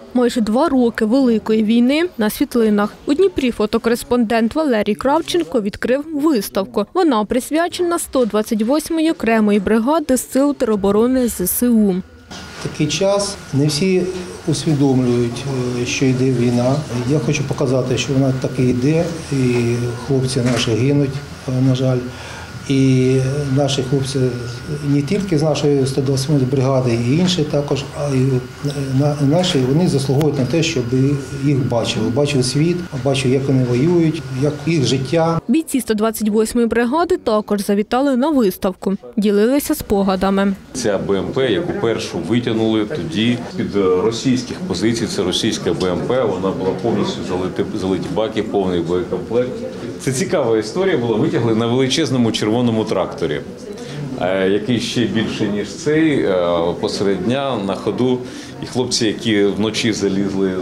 Майже 2 роки Великої війни на світлинах. У Дніпрі фотокореспондент Валерій Кравченко відкрив виставку. Вона присвячена 128-ї окремої бригади Сил тероборони ЗСУ. Такий час, не всі усвідомлюють, що йде війна. Я хочу показати, що вона таки йде, і хлопці наші гинуть, на жаль. І наші хлопці не тільки з нашої 128-ї бригади, і інші також, а й наші, вони заслуговують на те, щоб їх бачив світ, бачив, як вони воюють, як їх життя. Бійці 128-ї бригади також завітали на виставку, ділилися спогадами. Ця БМП, яку першу витягнули тоді під російських позицій, це російська БМП, вона була повністю залиті баки, повний боєкомплект. Це цікава історія була, витягли на величезному червоному тракторі, який ще більше, ніж цей, посеред дня на ходу. І хлопці, які вночі залізли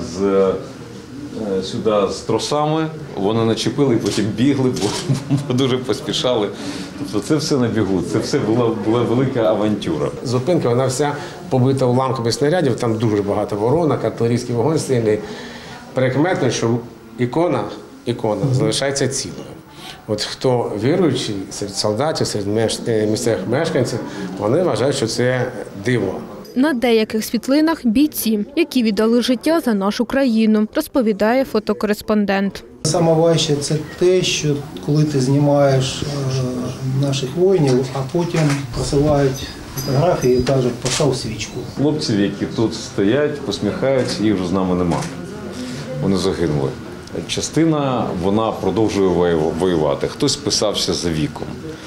сюди з тросами, вони начепили і потім бігли, бо дуже поспішали. Тобто це все на бігу, це все була велика авантюра. Зупинка, вона вся побита уламками снарядів, там дуже багато воронок, артилерійський вогонь сильний. Прикметно, що ікона залишається цілою. От хто віруючий серед солдатів, серед місцевих мешканців, вони вважають, що це диво. На деяких світлинах бійці, які віддали життя за нашу країну, розповідає фотокореспондент. Саме важче – це те, що коли ти знімаєш наших воїнів, а потім посилають фотографії і кажуть, постав свічку. Хлопців, які тут стоять, посміхаються, їх вже з нами нема. Вони загинули. Частина, вона продовжує воювати. Хтось списався за віком.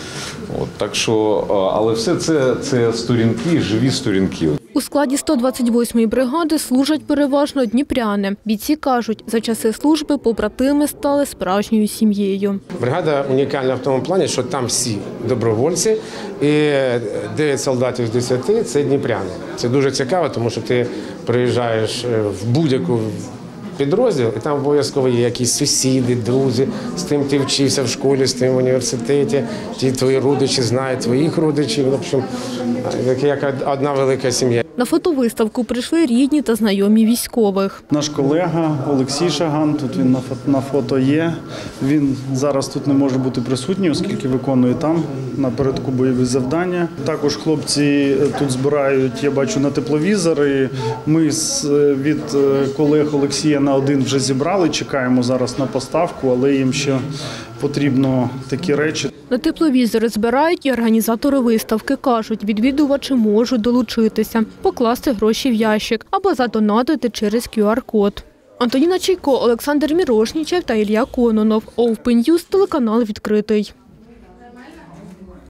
Так що, але все це сторінки, живі сторінки. У складі 128-ї бригади служать переважно дніпряни. Бійці кажуть, за часи служби побратими стали справжньою сім'єю. Бригада унікальна в тому плані, що там всі добровольці, і 9 солдатів з 10 – це дніпряни. Це дуже цікаво, тому що ти приїжджаєш в будь-яку підрозділ, і там обов'язково є якісь сусіди, друзі, з тим ти вчився в школі, з тим в університеті, ті твої родичі знають твоїх родичів, в общем, як одна велика сім'я. На фотовиставку прийшли рідні та знайомі військових. Наш колега Олексій Шаган, тут він на фото є, він зараз тут не може бути присутній, оскільки виконує там напередку бойові завдання. Також хлопці тут збирають, я бачу, на тепловізори. Ми від колег Олексія на один вже зібрали, чекаємо зараз на поставку, але їм ще потрібно такі речі. На тепловізори збирають і організатори виставки. Кажуть, відвідувачі можуть долучитися, покласти гроші в ящик або задонатити через QR-код. Антоніна Чайко, Олександр Мірошнічев та Ілля Кононов. Open News, телеканал «Відкритий».